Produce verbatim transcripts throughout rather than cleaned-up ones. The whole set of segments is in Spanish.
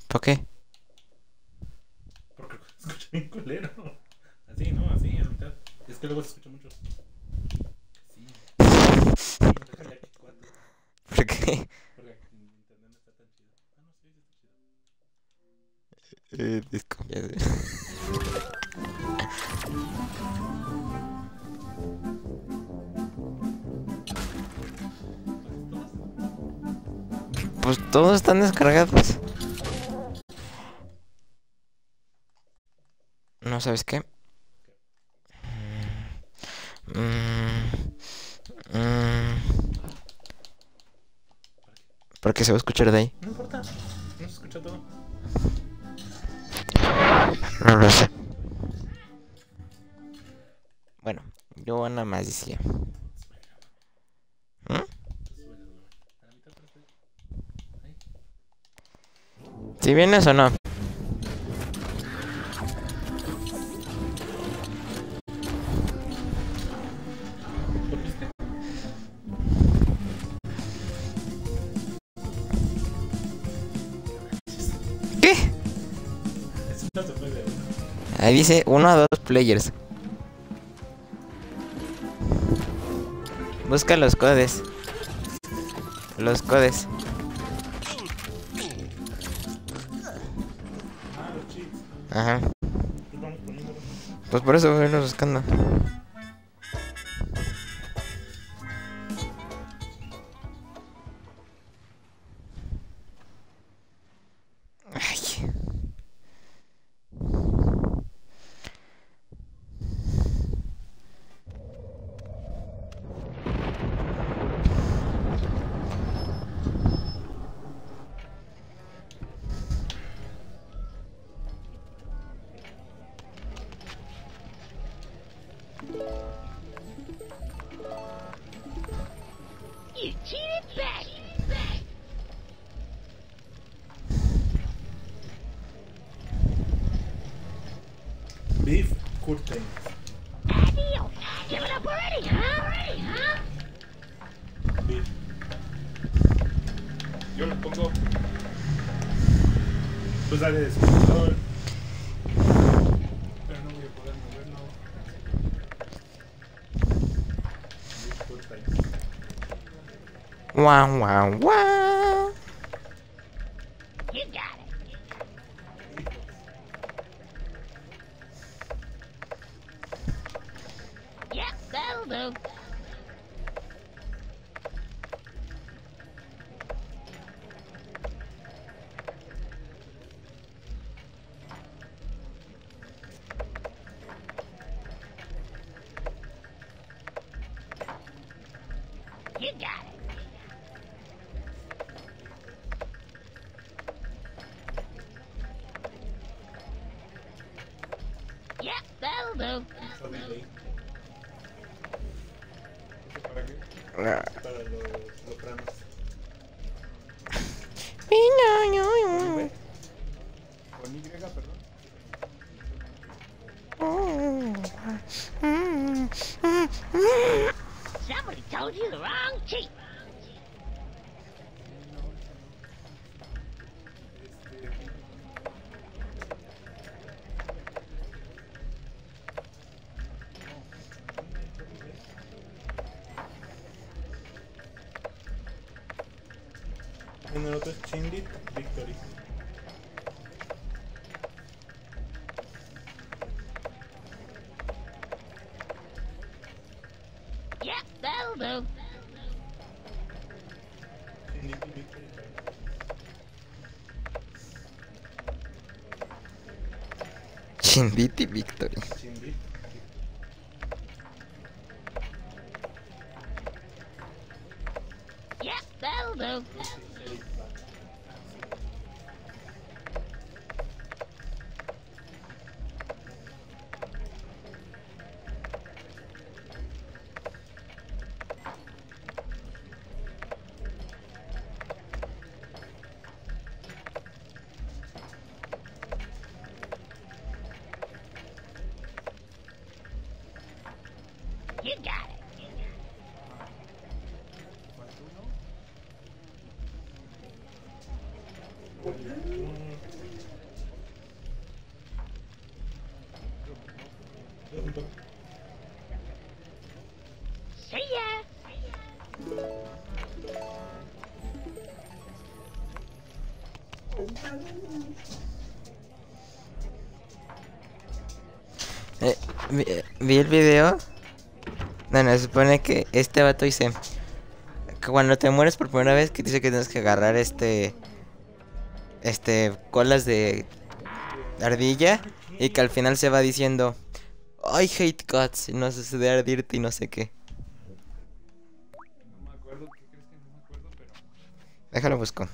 ¿Por qué? Porque se escucha bien culero. Así, ¿no? Así, a la mitad. Es que luego se escucha mucho. Sí. Déjale aquí cuatro. ¿Por qué? Porque aquí en internet no está tan chido. Ah, no, sí, sí está chido. Eh, desconfiado. Pues todos están descargados. ¿No sabes qué? Mm, mm, porque se va a escuchar de ahí. No importa. No se escucha todo. No lo sé. Bueno, yo nada más decía. ¿Mm? A la mitad para usted. Ahí. ¿Si vienes o no? ¿Lo viste? ¿Qué? Eso no se puede. Ahí dice uno a dos players. Busca los codes. Los codes. Ah, los cheats. Ajá. Pues vamos poniéndolo. Pues por eso voy a ir buscando. Ay. You cheated back. Beef curtain. Adios. Give it up already, huh? Already, huh? Beef. Yo lo pongo. Pues dale de su computador. Pero no voy a poder moverlo. Beef curtain. Guau, guau, guau. You got it. Yep, that'll do. You got it. Yep, that'll do. Mucho delay. ¿Eso para qué? Ah. Para los sopranos. Con Y, perdón. Somebody told you the wrong cheat. Este. En el otro es Chindit Victory. Yep, that'll do. Chindit Victory. Chinditi Victory. Chindit. Yep, that'll do. You got it. Mm, Eh, vi, vi el video. Bueno, se supone que este vato dice que cuando te mueres por primera vez, que dice que tienes que agarrar este este colas de ardilla, y que al final se va diciendo I hate cats, no sé de ardirte y no sé qué. No me acuerdo, ¿qué crees que no me acuerdo? Pero. Déjalo busco.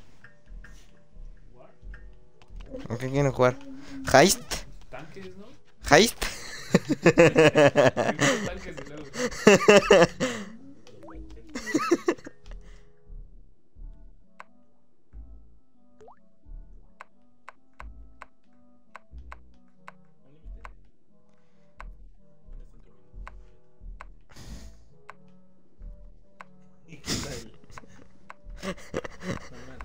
¿A qué quieren jugar? ¿Heist? Tanques, ¿no? ¿Heist? Primero tanques y luego. Y quita el. Normal.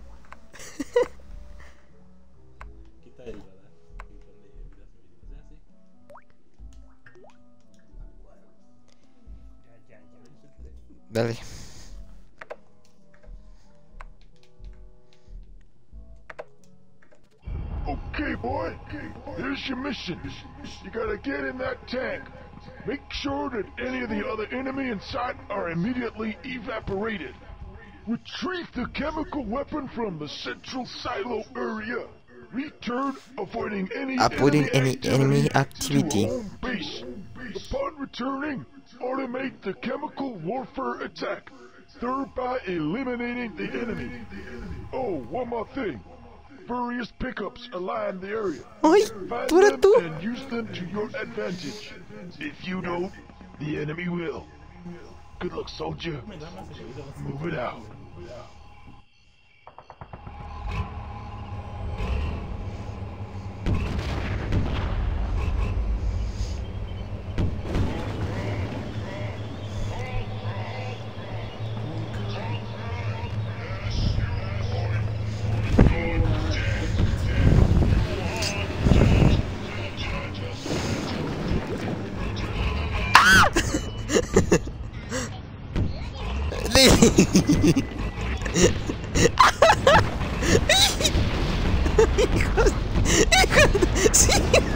Quita el radar. Y ponle vidas infinitas. Ya, sí. Ya, ya, ya. Dale. Okay, boy. Here's your mission. You gotta get in that tank. Make sure that any of the other enemy in sight are immediately evaporated. Retrieve the chemical weapon from the central silo area. Return, avoiding any Avoiding enemy any enemy activity activity. to home base. Upon returning, automate the chemical warfare attack, thereby eliminating the enemy. Oh, one more thing. Various pickups align the area. Ay, Find tú eres them tú. and use them to your advantage. If you don't, the enemy will. Good luck, soldier. Me da más el oído. Move it out. Hijos, hijos, sí.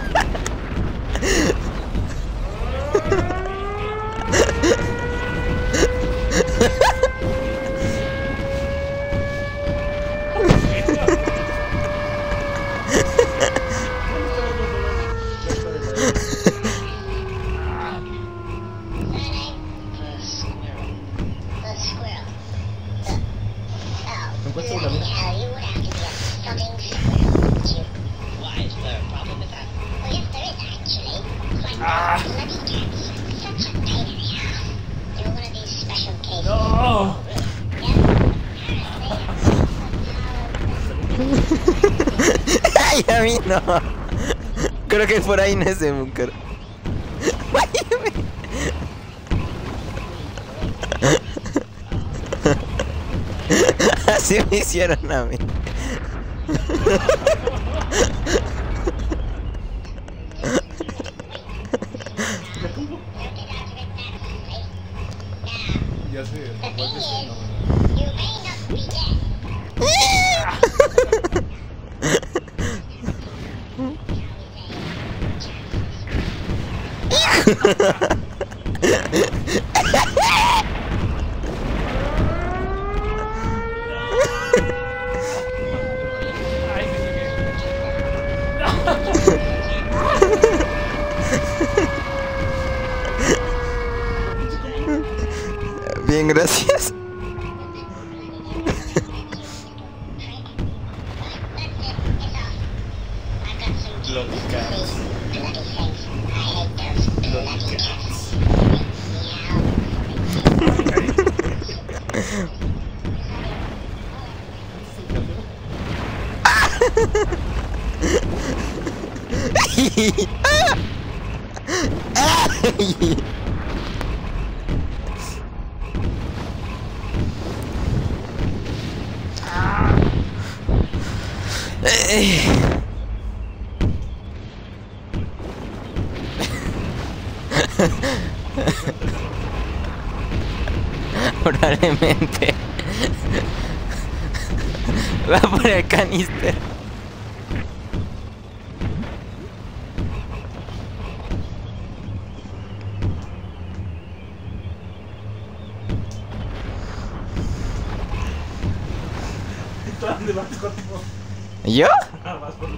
Encuentro la mina. Why is there a problem with that? Well, yes, there is actually. My bloody cats. Such a pain in the ass. They were one of these special cases. ¡No! Ay, a mí no. Creo que por ahí no es de búnker. Así me hicieron a mí. Ya sé, The thing ¿cuál es is, el nombre? you may not be dead. Ay, me llegué. Bien, gracias. Bloody cats. Bloody cats. Probablemente. Va a poner el canister. ¿Tú a dónde vas, Cosmo? ¿Yo? Ah, vas por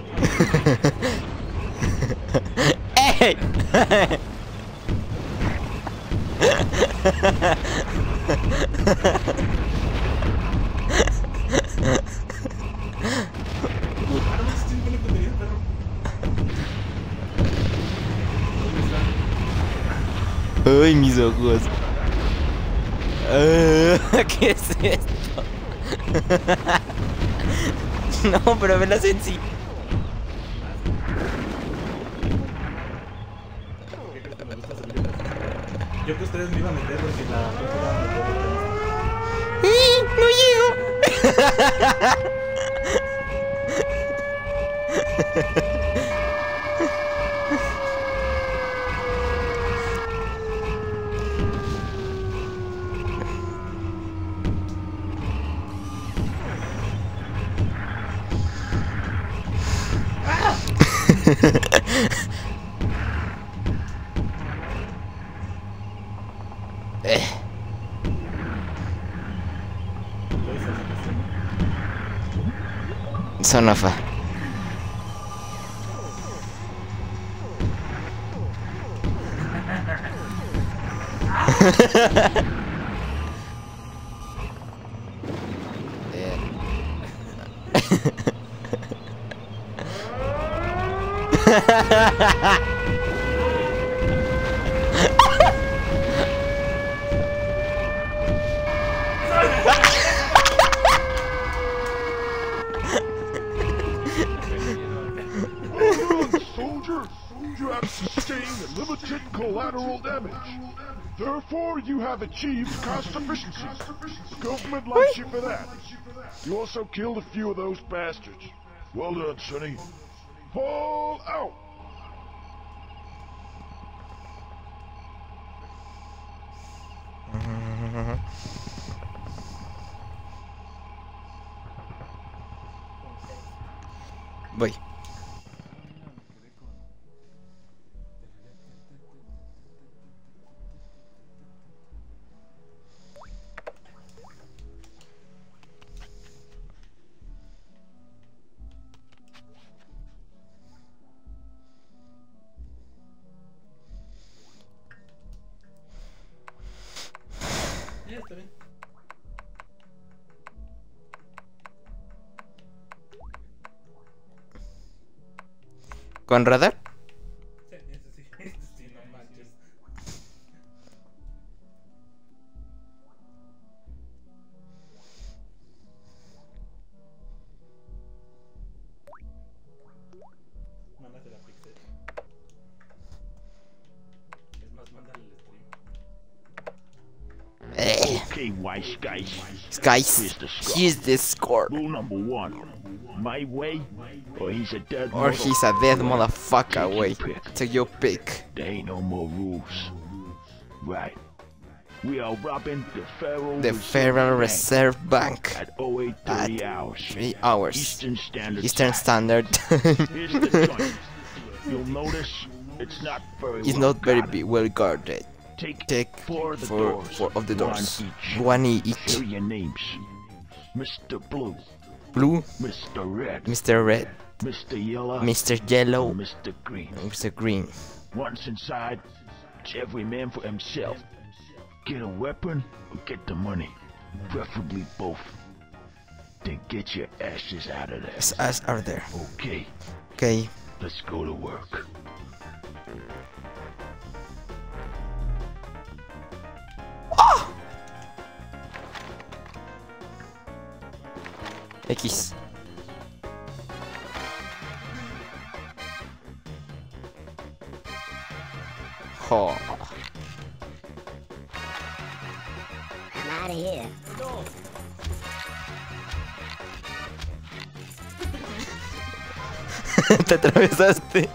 ¡Ey! Ah, no, estoy buena puntería, perro. ¿Dónde está? ¡Ay, mis ojos! Ah, ¿qué es esto? No, pero velas en sí. ¿Qué crees que me gusta salir de casa? Yo que ustedes me iban a meter porque la próxima me puedo meter. ¡Y! ¡No llego! Eh, Puedes hacer eso. Sonofa. Hold on, soldier. You have sustained limited collateral damage. Therefore, you have achieved cost efficiency. The government likes you for that. You also killed a few of those bastards. Well done, Sonny. Pull out! Voy. Ya, está bien. ¿Con radar? Sí, ese sí, ese sí, no manches. Mándate la pixel. Es más, mándale el stream. Eh. Okay, wise guys. Guys, here's the score. Rule number one. My way, or he's a dead Or he's a dead motherfucker Take your way. pick. Take your pick. There ain't no more rules. Right. We are robbing the Federal The Reserve Federal Bank Reserve Bank at oh eight thirty at hours. three hours. Eastern Standard Eastern Time. Standard Time. Here's the joint. You'll notice it's not very It's well not very guarded. big, well guarded. Take, Take four of the four, doors. four of the doors. One each. One Here each. are your names. Mister Blue, Blue, Mister Red, Mister Red, Mister Yellow, Mister Yellow, Mister Green. Mister Green. Once inside, it's every man for himself. Get a weapon or get the money. Preferably both. Then get your ashes out of there. As us are there. Okay, Okay. let's go to work. X. Jo. I'm out of here. Te atravesaste.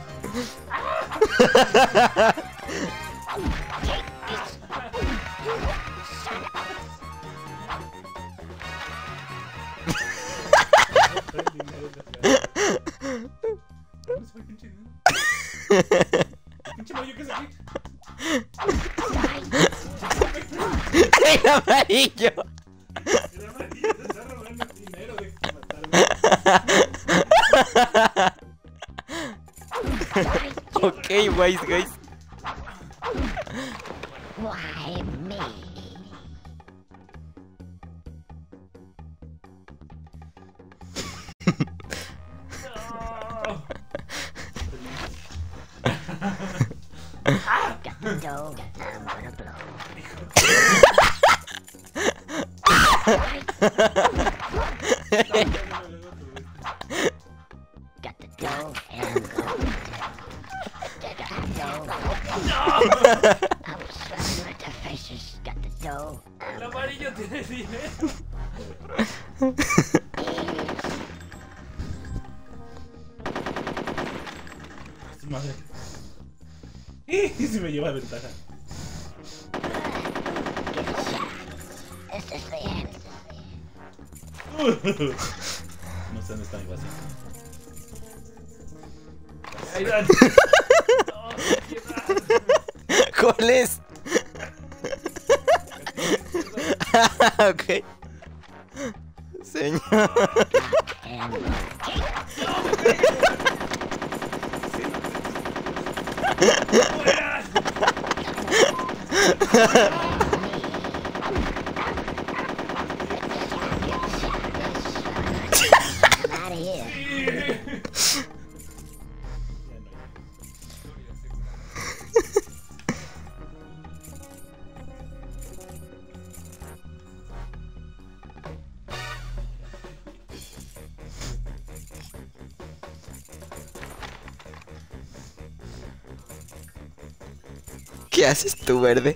amarillo. El amarillo te está robando el dinero de matarme. Ok, wise guys. Why me? Got the dough, I'm gonna blow. Got the dough, and I'm gonna got the dough. I was slapping at their faces. Got the dough. El amarillo tiene dinero. Su madre. Y si me lleva ventaja. This is the end. No sé dónde está mi base. Ahí dan. No, piedad. ¿Cuál es? Ok. Señor. And ¡Fuera! I'm out of here. ¿Qué haces tú, verde?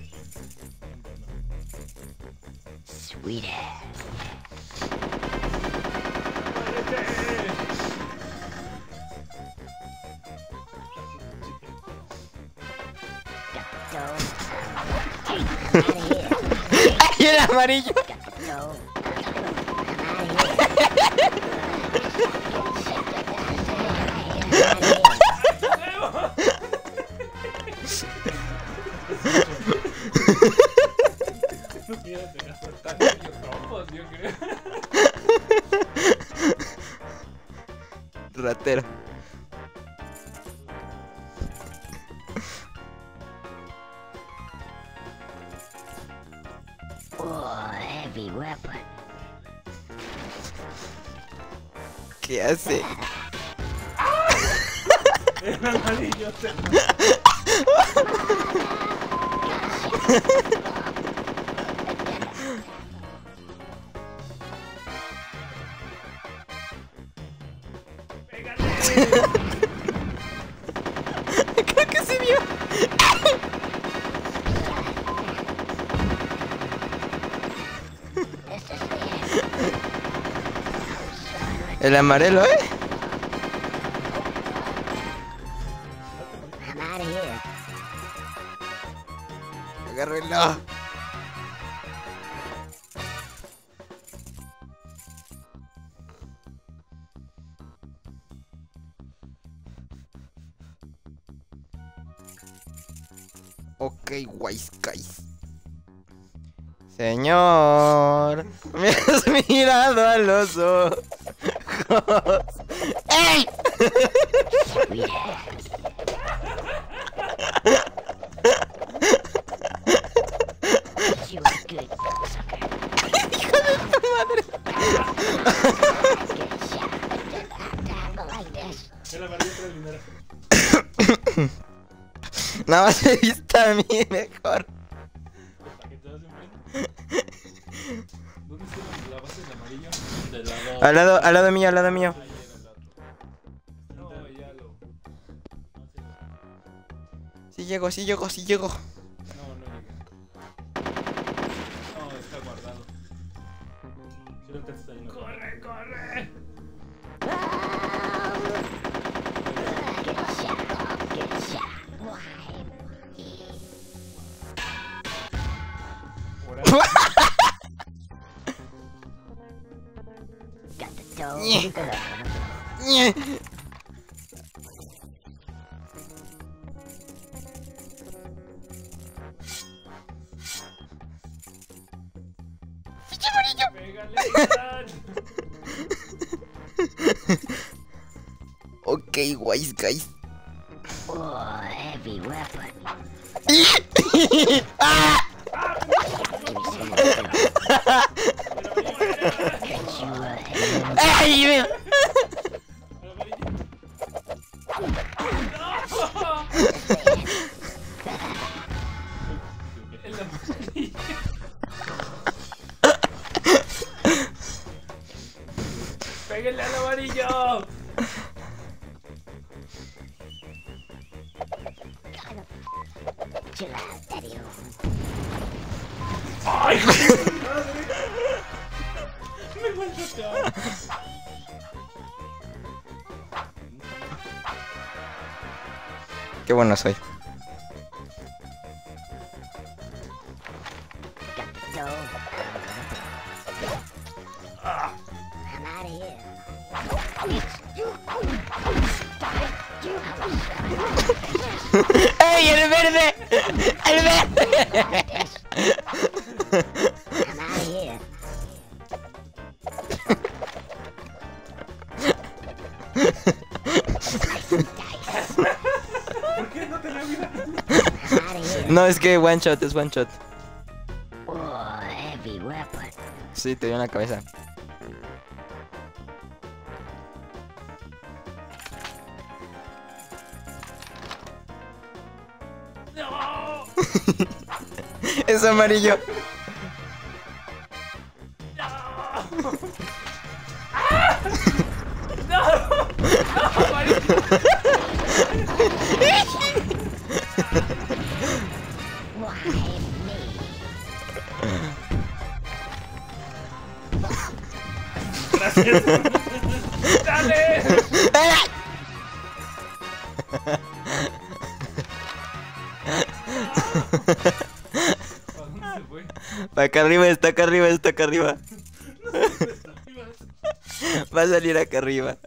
Sweet ass. Got the dough. I'm out of here. ¡Ay, el amarillo! Got the dough. I'm out of here. No quieres dejar soltar. Yo trompos, yo creo. Ratero. Oh, heavy weapon. ¿Qué hace? El amarillo se. Creo que se vio. This is the end. El amarelo, ¿eh? I'm out of here. Agárrenlo. Ok, wise guys. Señor, me has mirado a los ojos. ¡Ey! Sweet ass. You a good sucker. ¡Hijo de tu madre! Get shot. I like this. El amarillo trae dinero. Nada más me viste a mí mejor. ¿Para qué te das un buen? ¿Dónde está la base del amarillo? Del lado. Al lado, al lado mío, al lado mío. Ahí era el otro. No, ya lo. Sí llego, sí llego, sí llego. No, no llegué. No, está guardado. Si no te está yendo. ¡Corre, corre! Get shot. Get shot. Why? Por ahí. Got the dough. Yeah. Good. Ñe. Ok, guys, guys. Oh, heavy weapon. ¡Ah! Catch you a hand. ¡Ay! me- El amarillo. ¡Pégale al amarillo! Chill out, daddy. ¡Ay! Me maltrató. Qué bueno soy. Got the dough. I'm out of here. ¡Ey, el verde! ¡El verde! I'm out of here. ¿Por qué no tenía vida? I'm out of here. No, es que one shot, es one shot. Oh, heavy weapon. Sí, te dio en la cabeza. ¡No! Es amarillo. Why me? Gracias. ¡Dale! ¿A dónde se fue? Para acá arriba, está acá arriba, está acá arriba. Va a salir acá arriba.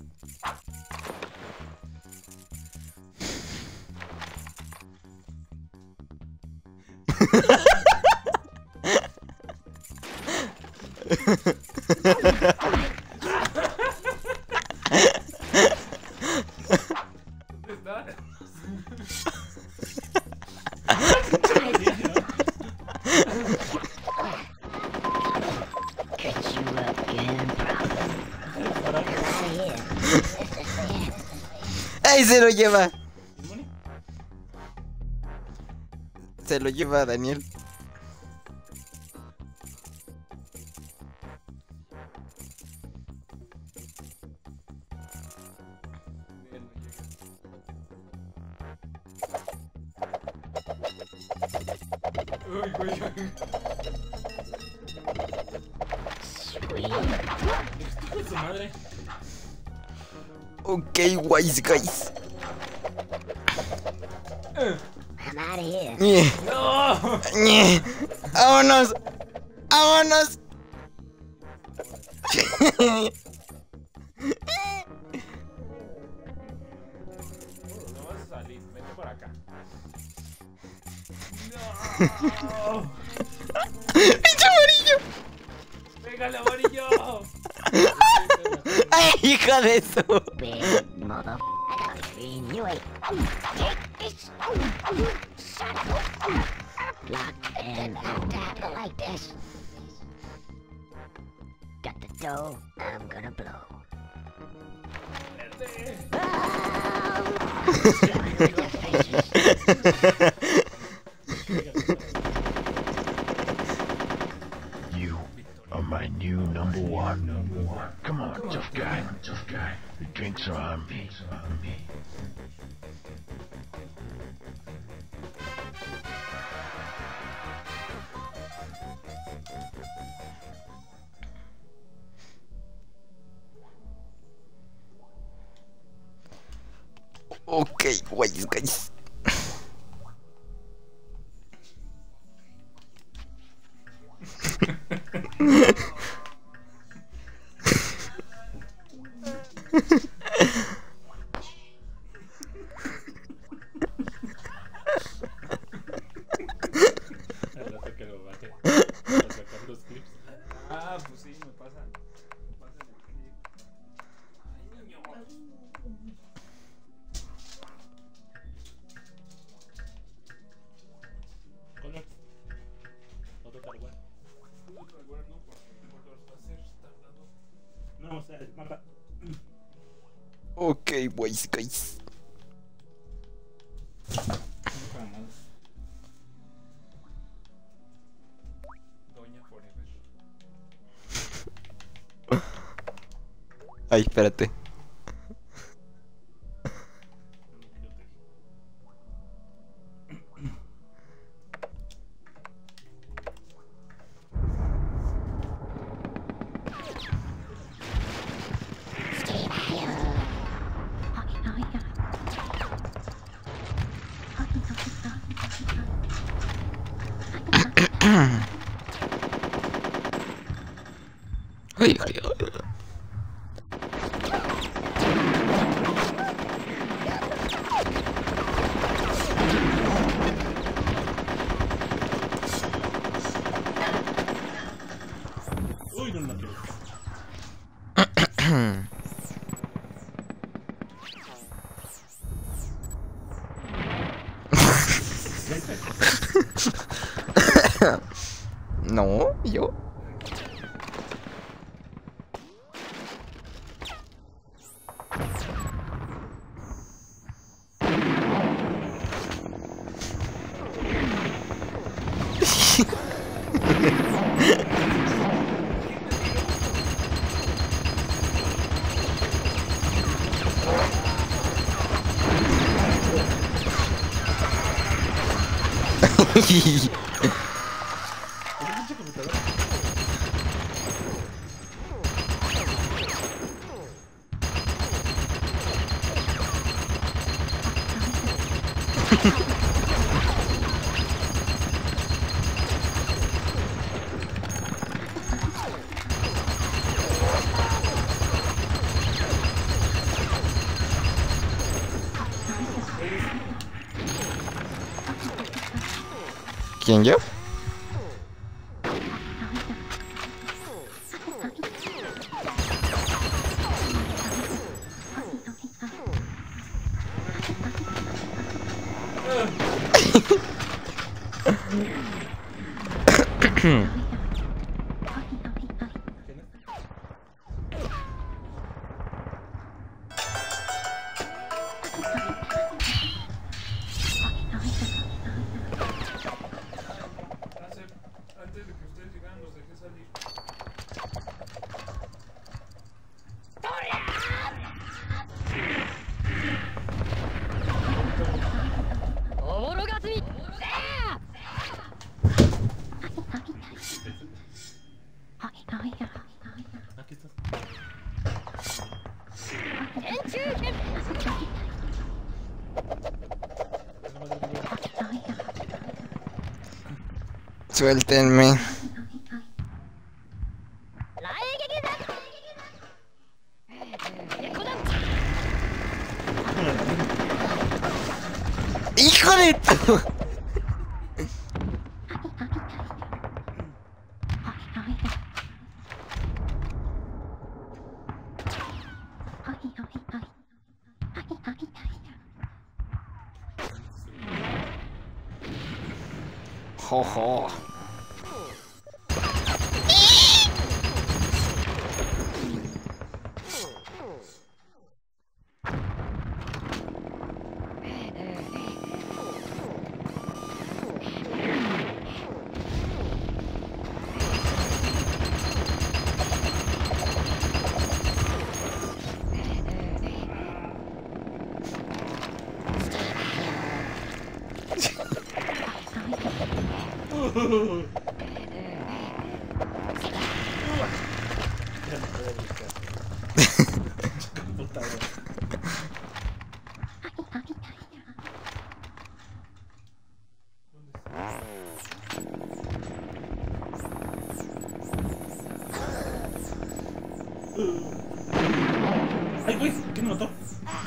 ¿Dónde está? Catch you again, problem. I'm out of here. ¡Ay, se lo lleva! ¿Money? Se lo lleva Daniel. Bien, no llega. Uy, güey. Sweet. Su madre. Ok, guys, guys. I'm out of here. Ñe, ¡No! ñe. ¡Vámonos! ¡Vámonos! No vas a salir. Vete por acá. ¡No! ¡Pinche amarillo! ¡Pégale, amarillo! ¡Ay, hija de eso! Big mother. I got a green. You ain't. Take this. Son of a. Lock and tap like this. Got the dough. I'm gonna blow. You are my new number one. Come on, tough guy. Tough guy. The drinks are on me. Ok, guys, guys. Al rato que lo baje. Para sacar los clips. Ah, pues sí, me pasa. Me pasa en el clip. Ay, niño. Ok, boys, guys. No para nada. Doña Forever. Ay, espérate. Ay, ay, ay. Uy, no, no quiero. No, yo. ¿Esa pinche computadora? ¿Quién, yo? Hace, antes de que ustedes llegaran, los dejé salir. Aquí estás. Suéltenme. ¡Hijo de tu! Jojo. Ya no puedo buscar. Computadora. ¡Ay, güey! ¿Quién me mató?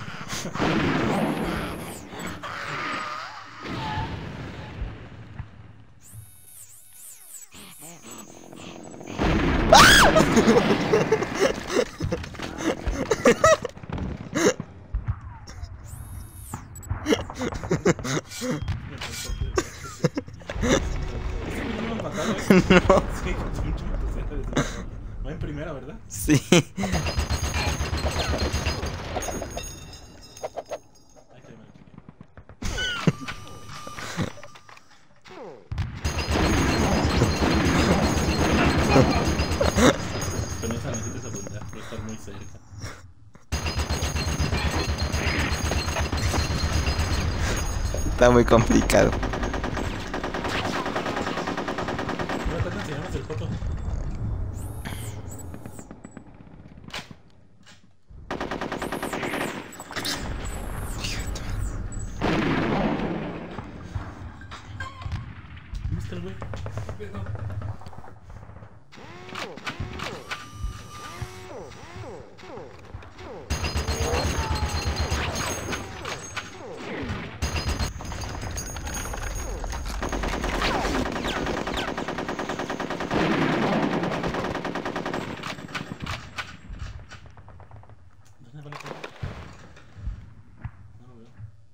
¿No me mataron? No. Sí, con mucho motocicleta desde la- va en primera, ¿verdad? Sí. Está muy complicado. Ahora te enseñamos el foto. ¿Dónde está el güey? ¿Dónde va la cámara? No lo veo.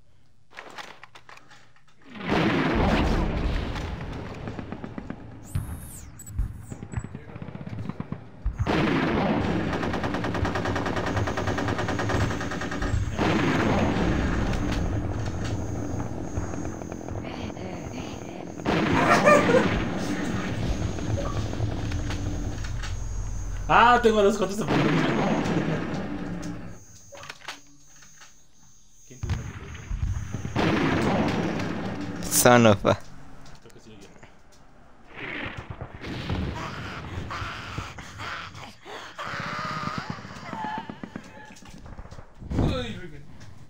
Ah, tengo los fotos de pantalla. ¿Quién tuvo una que Son of a- Creo que sí, yo. Ay, Ricky.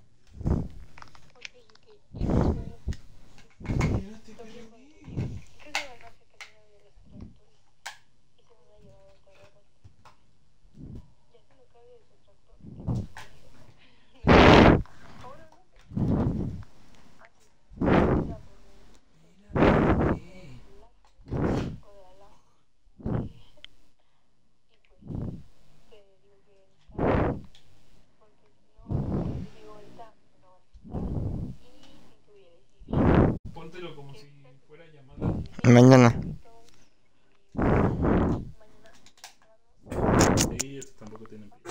Póntelo como si fuera llamada. Mañana. Sí, estos tampoco tienen pila.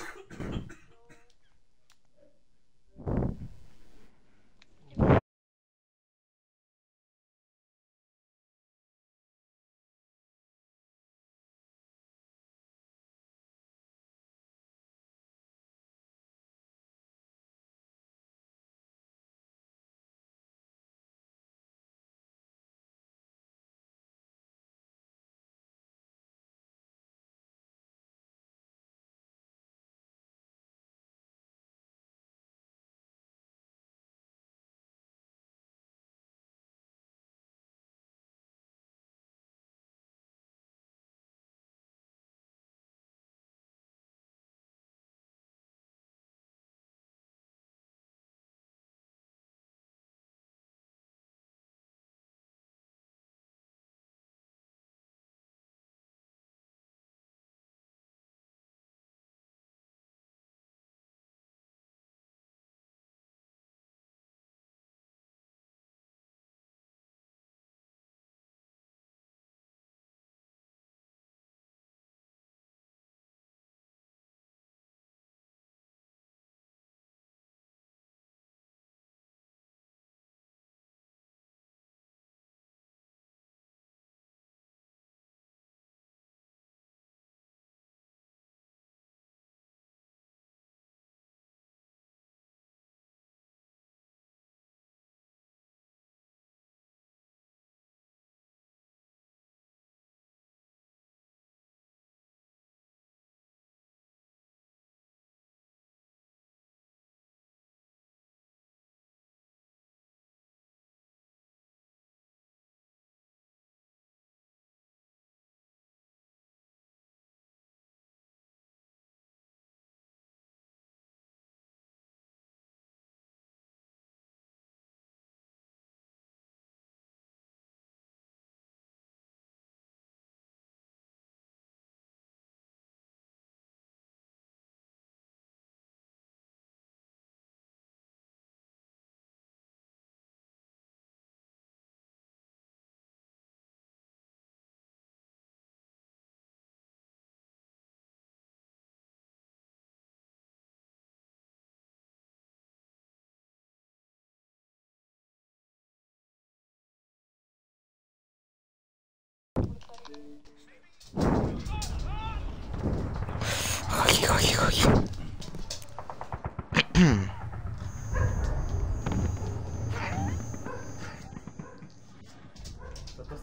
Oye, oye, oye.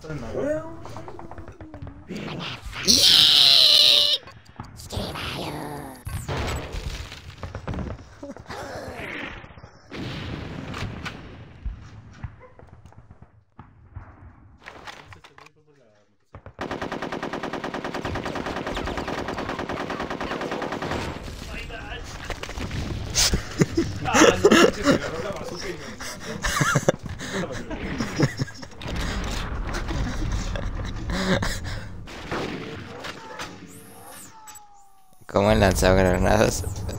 Entrenador. Ah, no, que se agarró la bazooka y me mató. ¿Cómo han lanzado granadas?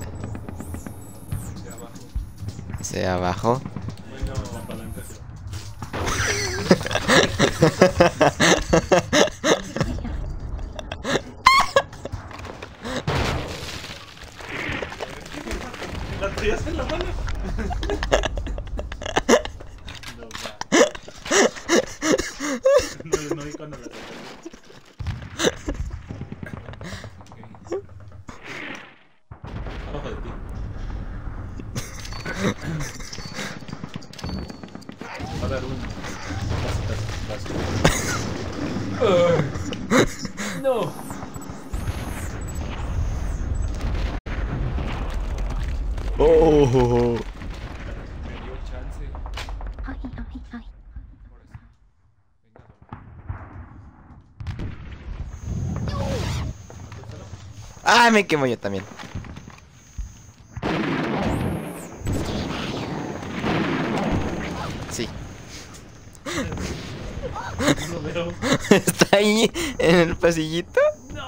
De abajo. Hacia abajo. Bueno, palanca hacia ¿La traías en la mano? No, va. No, no vi cuando la sacaste. Abajo de ti. Va a dar un paso, paso, paso. No. Oh. Me dio chance. Ay, ay, ay. Ahora sí. Venga, Ah, me quemo yo también. Sí. No veo. Está ahí en el pasillito.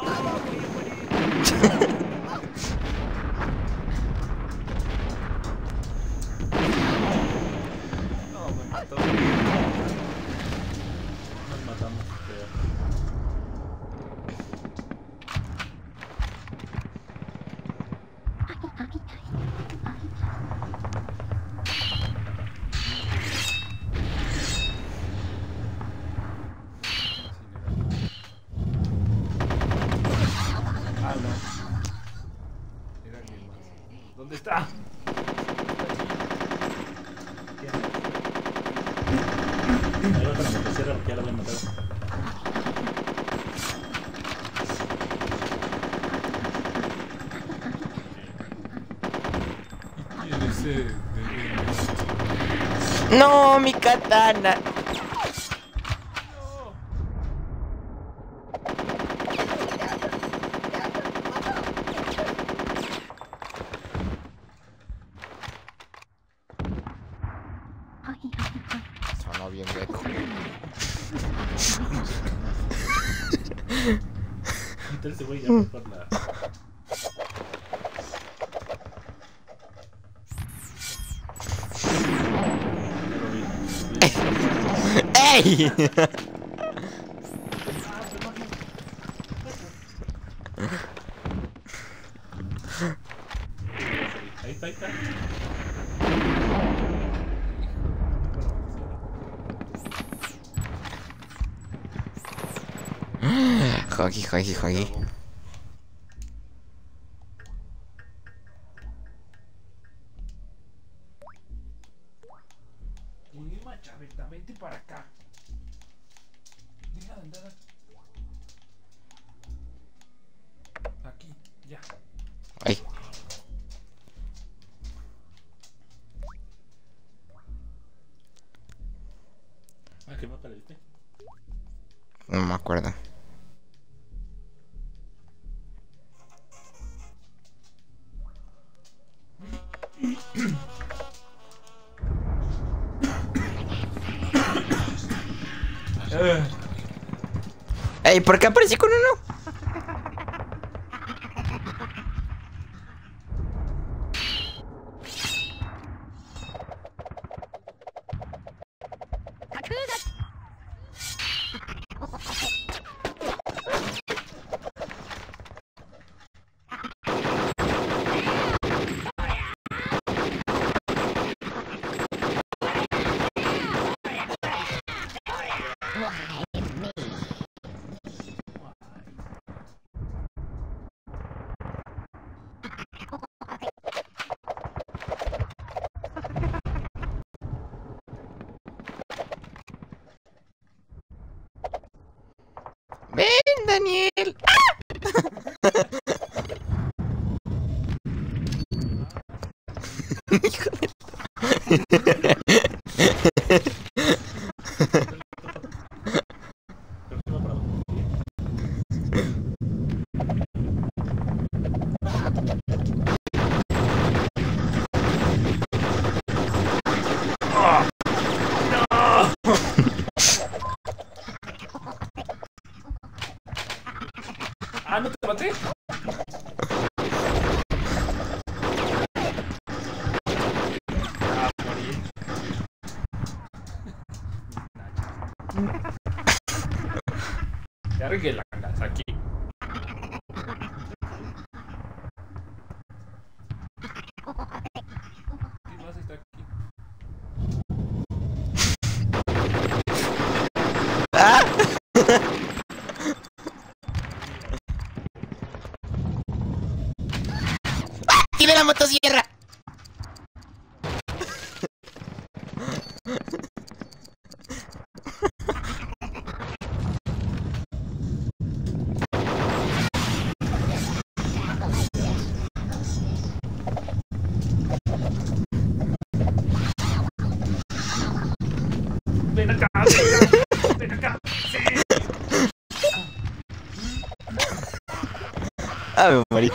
No, me mató. Nos matamos, creo. Ah, no. era alguien más. ¿Dónde está? Ahí va con la motosierra porque ya la voy a matar. ¿Quién es ese de- No, mi katana. Sonó bien hueco. Quita ese güey ya voy por la. Ya lo vi. ¡Ey! Ahí está, ahí está. Jogi, jogi, jogi. Irma, chaveta, vente para acá. Deja de andar. Aquí, ya. Ay. Ah, ¿qué mapa le diste? No me acuerdo. Ey, ¿por qué aparecí con uno? Daniel. Hijo de... Ah, ¿no te maté? Ah, morí. Ya regué la andas aquí. ¿Qué más está aquí? ¡Ah! ¡Tiene la motosierra! Ven acá, ven acá, ven acá. Sí. Ah, me morí.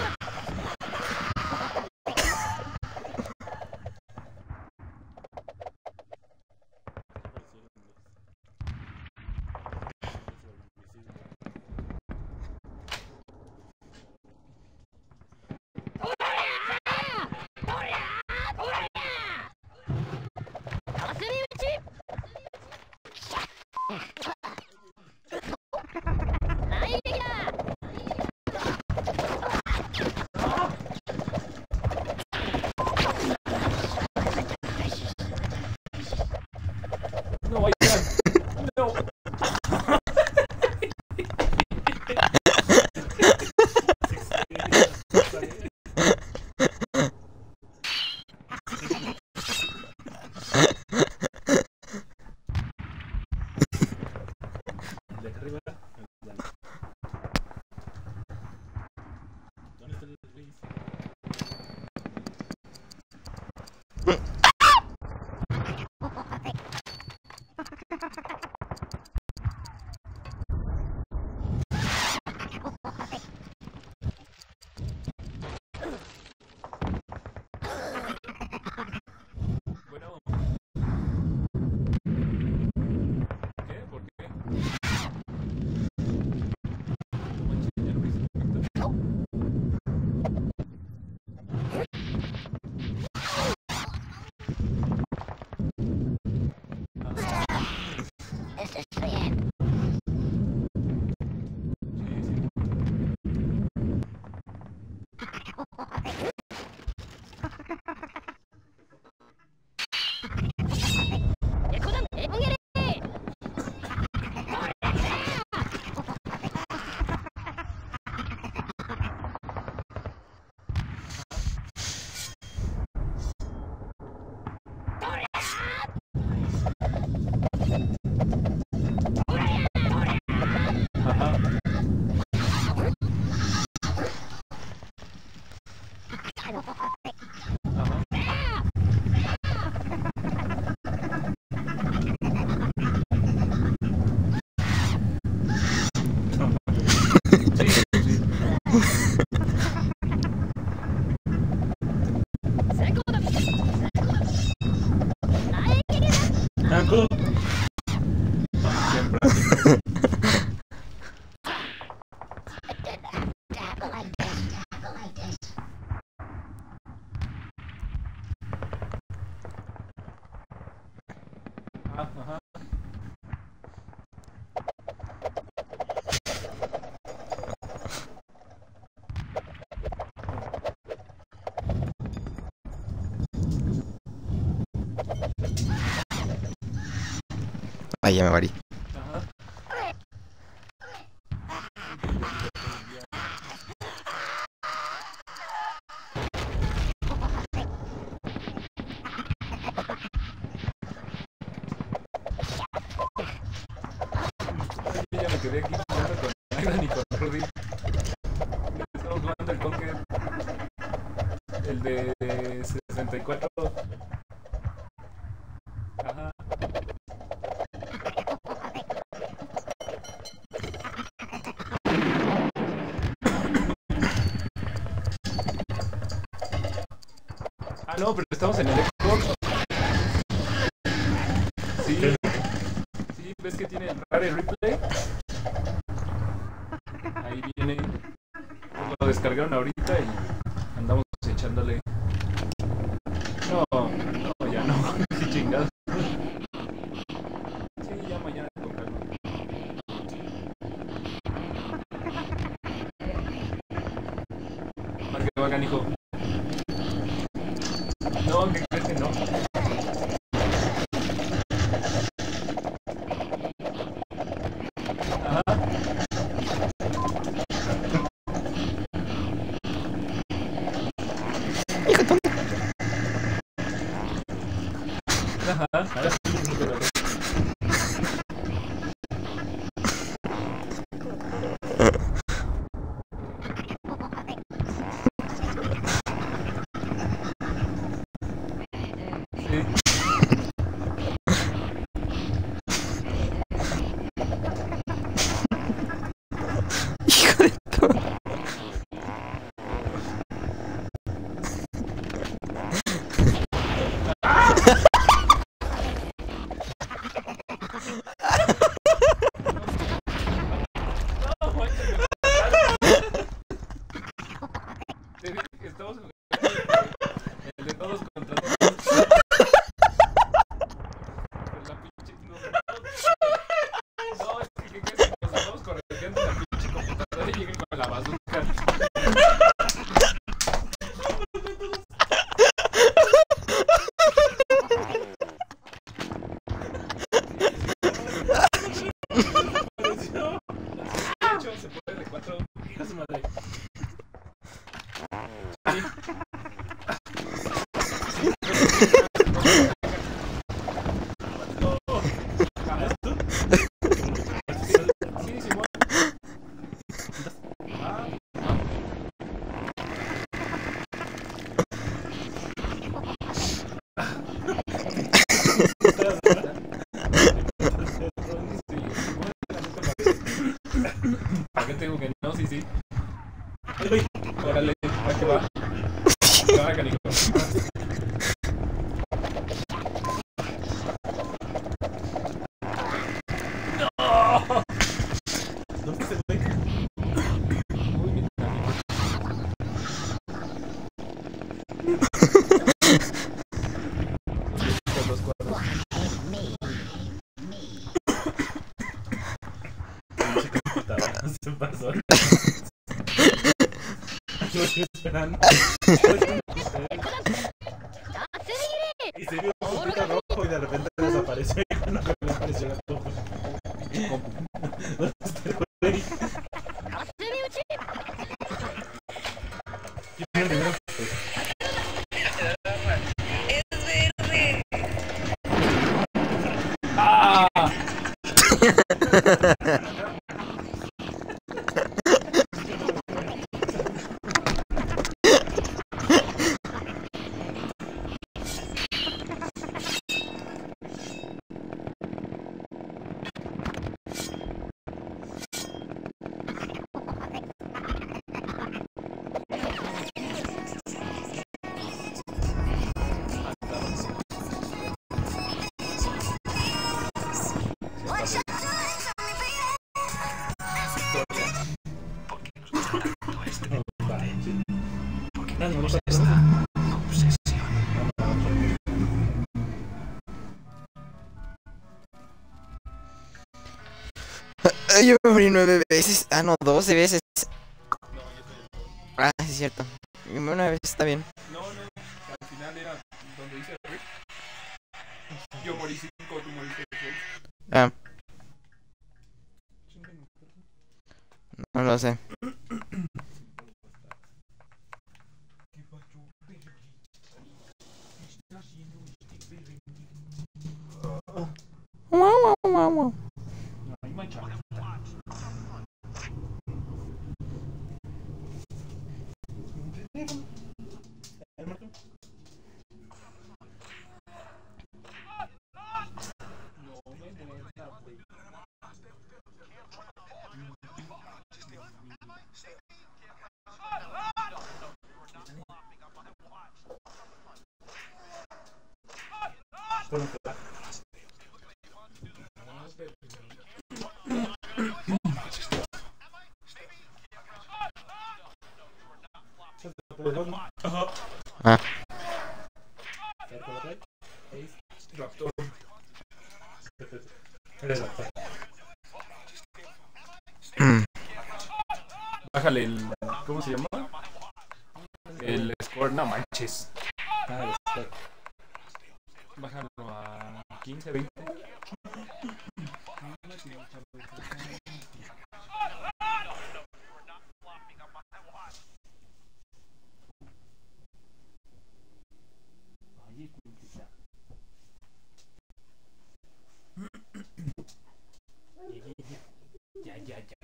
No, vayan. No. De acá arriba. ¿Dónde están los güeyes? Bueno. ¿Qué? ¿Por qué? No manches, ya no me hice perfecto. This is for you. Ajá. Ajá. Sí, sí. Tango. Siempre así. To happen like this, to happen like this. Ah, ajá. Ay, ya me morí. Ajá. Ya me quedé aquí jugando con Iron y con el de sesenta y cuatro. Ajá. Ah, no, pero estamos en el Xbox. Sí. Sí, ves que tiene el Rare Replay. Ahí viene. Lo descargaron ahorita y andamos echándole. No, no, ya no. Qué chingados. Sí, ya mañana con calma. Más que bacán, hijo. No, ¿qué crees que no? Ajá. Ajá. Ahora sí, sí, pero- Sí. Hijo de todo. No, manches, me mataron. Te dije que estamos en el de todos contra todos. Con la pinche no. No, es que ¿qué crees? Nos estamos corriendo en la pinche computadora y llegan con la bazooka. Pareció. De hecho, se puede de cuatro. Hija de su madre. Sí, Simón. Ah, ¿para qué tengo que no? Sí, sí. Órale, ¿para qué va? Va, canijo. ¡No! ¿Dónde se fue? Uy, mi amigo. Con los cuadros. Pinche computadora, se pasó. Yo estoy esperando. Y se vio un poquito rojo y de repente desapareció. Y cuando me apareció la topo. Pinche compu. ¿Dónde está el güey? ¿Quién es el primero? ¡Ah! Ay, yo me morí nueve veces. Ah, no, doce veces. Ah, sí es cierto. Y una vez está bien. No, no, al final era donde dice Rick. Yo morí cinco, tú moriste seis. Ah, no lo sé. Ay, mancha. Fueron claro. Ajá. Ah. Raptor. Eres raptor. Bájale el. ¿Cómo se llama? El score. No manches. Ah, el score. Bájalo a quince, veinte. Ya, ya, ya.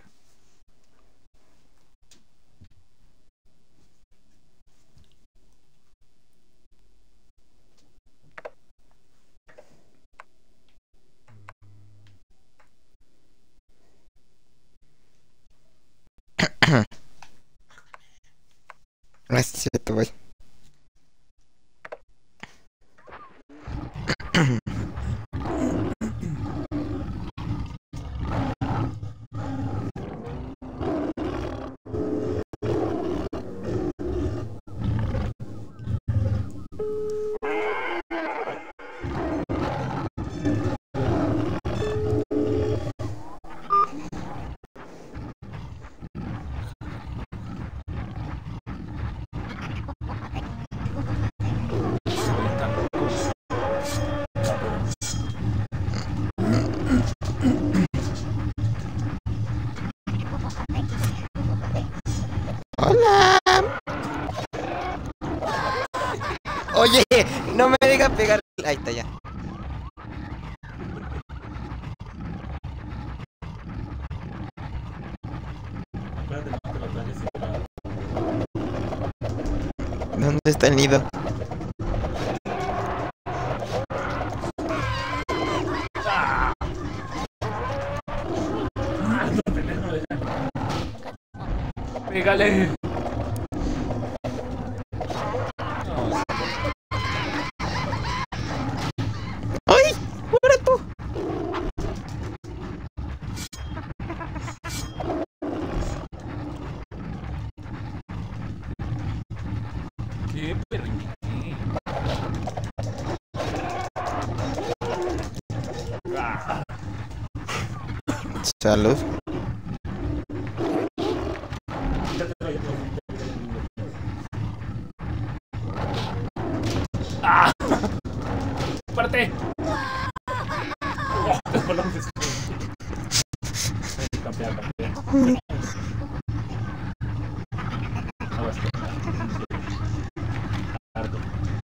Ah, sí, cierto, voy. Hola. Oye, no me diga pegar. Ahí está ya. Espérate, no te lo trajes. ¿Dónde está el nido? Pégale. ¡Ay! ¡Ahora tú! ¿Qué perrito? Ah. Salud. ¡Ah! ¡Parte! Oh, te volamos de Campea, campea. Aguas, harto.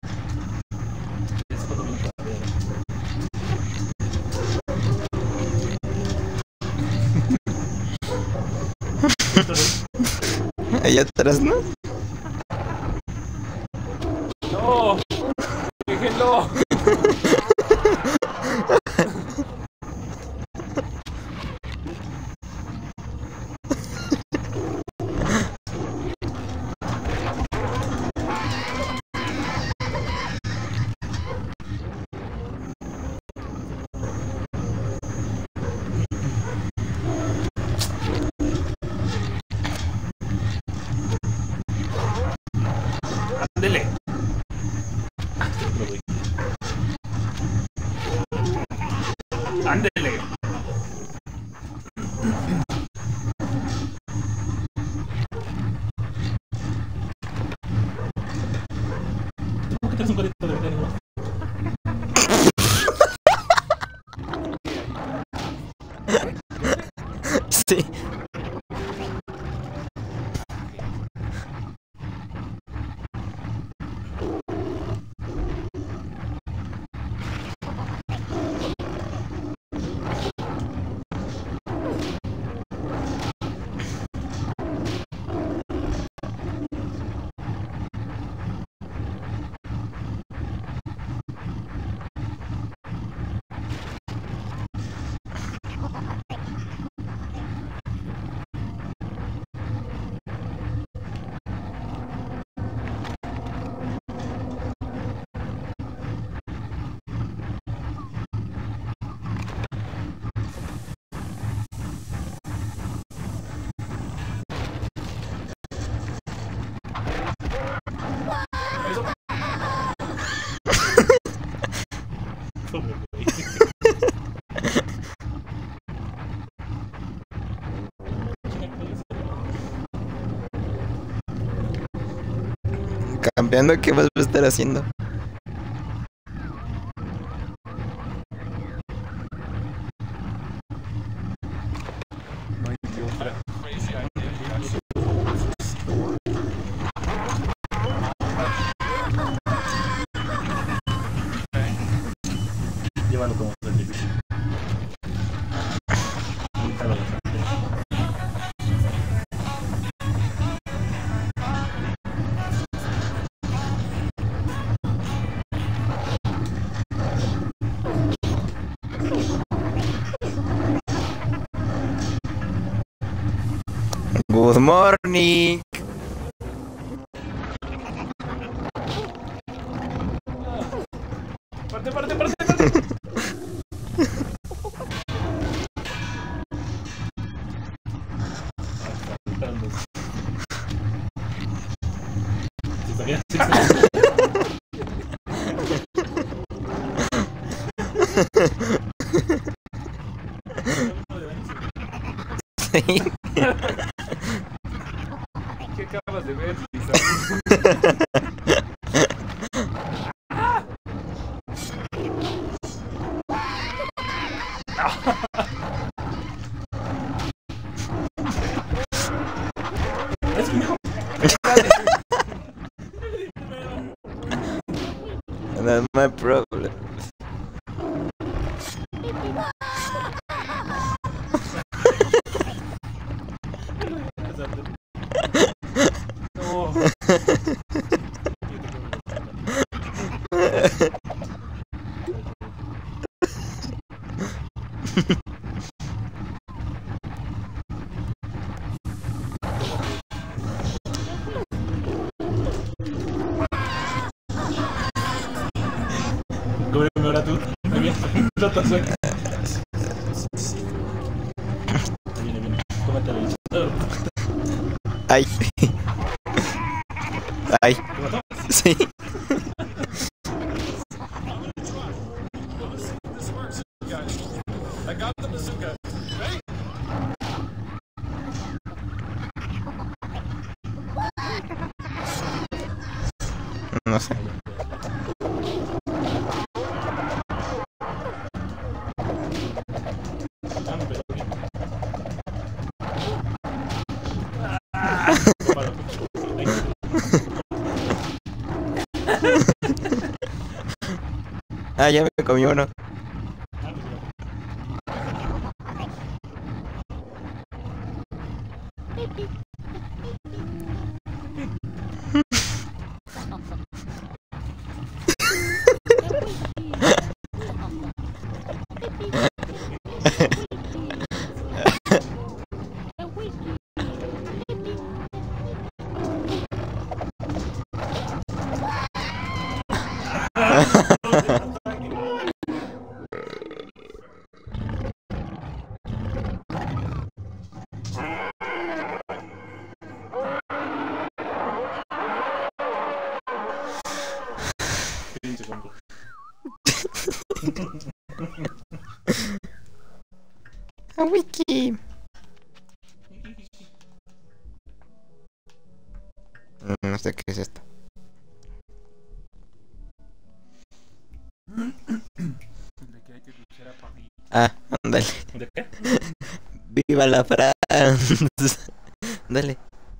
Es cuando viene la piedra. Allá atrás, ¿no? ¡No! ¡Déjenlo! Ándele. Ah, te lo doy. Ándele. ¿Por qué traes un cuadrito de veneno? Sí. Veando qué vas a estar haciendo. No hay de otra. Llévalo como sacrificio. Ahorita lo dejaste. Good morning. ¡Parte, parte, parte, parte! Se sabía, sí, sí. Sí. ¿Qué acabas de ver, Lisa? Es mío. That's my problem. No. Cúbreme ahora tú. Muy bien. No te sueltes. Viene, viene. Cómete el luchador. Ay. Ay. ¿Te mató? Sí. I got the bazooka. Hey! No sé. Ah, me pegó bien. Ah, tómalo. Ahí. Ah, ya me comí uno. Ah, pues ya. Pinche combo. A wiki. No sé qué es esto. De que hay que luchar a París. Ah, ándale. ¿De qué? Viva la France. Dale.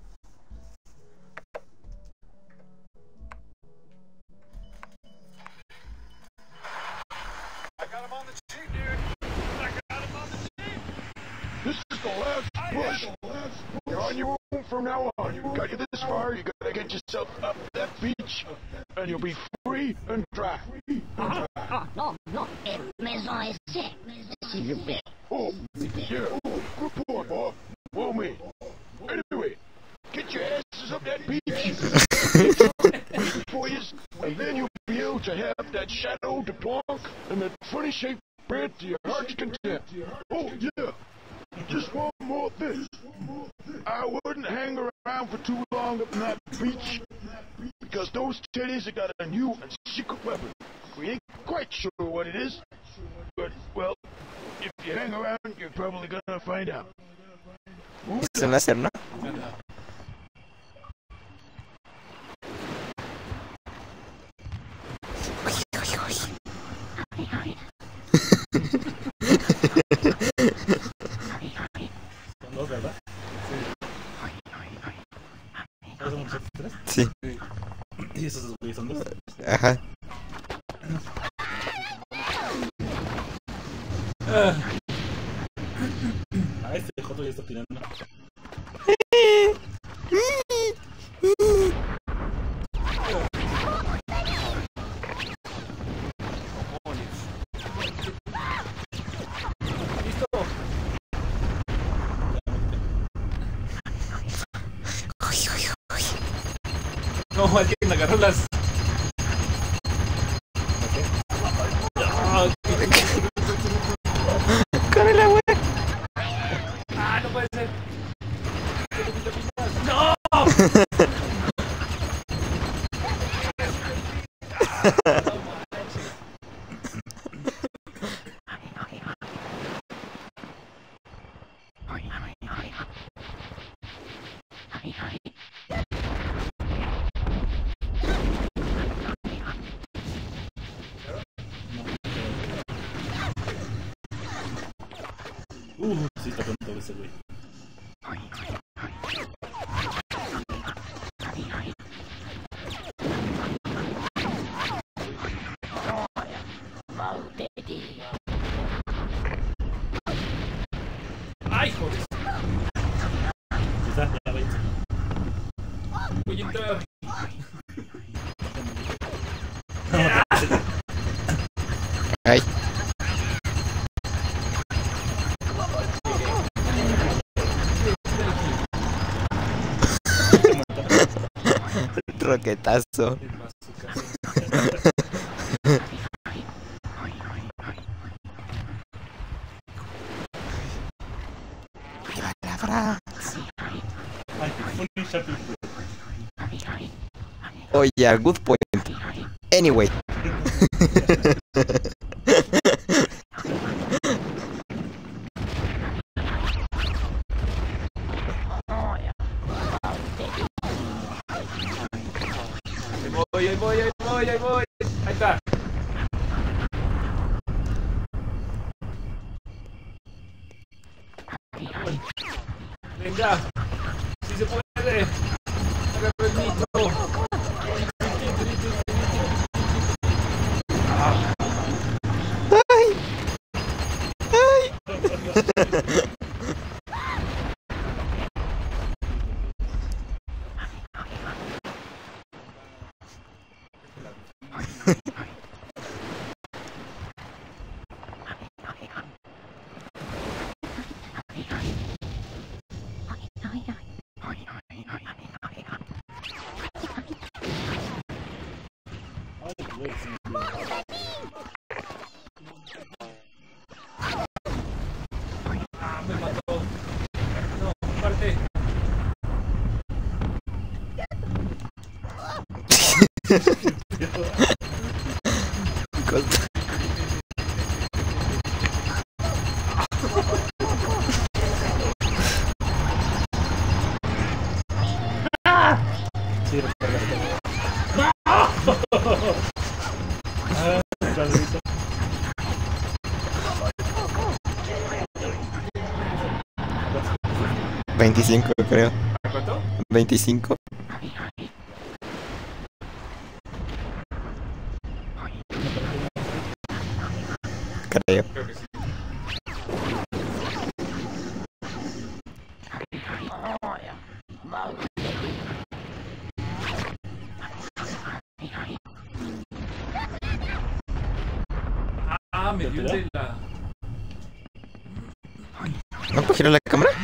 I got him on the cheap, dude. I got him on the cheap. This is the last push. You're on your own from now on. You got you this far. You gotta get yourself up that beach, and you'll be free and dry. Oh, no, no, eh, maison est sec, s'il vous plaît. Oh, yeah. Good boy, boy. Well, me. Anyway, get your asses up that beach. Waiting for you, and then you'll be able to have that Chateau de Blanc and that funny shaped bread to your heart's content. Oh, yeah. Just one more thing. I wouldn't hang around for too long up in that beach because those titties have got a new and secret weapon. We ain't quite sure what it is, but, well, if you hang around, you're probably gonna find out. Es un láser, ¿no? Ajá. Ah, este Joto ya está tirando. Listo. Uy, uy, uy. No, alguien agarró las. Ah, ¡Córrela, güey! ah, no puede ser. ¡No! Uh, sí está tonto ese güey. ¡Ay, joder! Quizás ya veis. Voy a entrar. Ay. Roquetazo. Viva la Francia. Ay, fue un Sharpie. Oh yeah, good point. Anyway. Ahí voy, ahí voy, ahí voy, ahí voy. Ahí está. Venga. Si se puede. Agarra el nitro. Ay. Ay. Ay, güey, sí. Ah, me mató. No, parte. Costa. Sí, recarga. Ah, cuadrito. veinticinco, creo. ¿Cuánto? veinticinco. Creo. Creo que sí. Ah, me dio el de la. ¿No cogieron la cámara?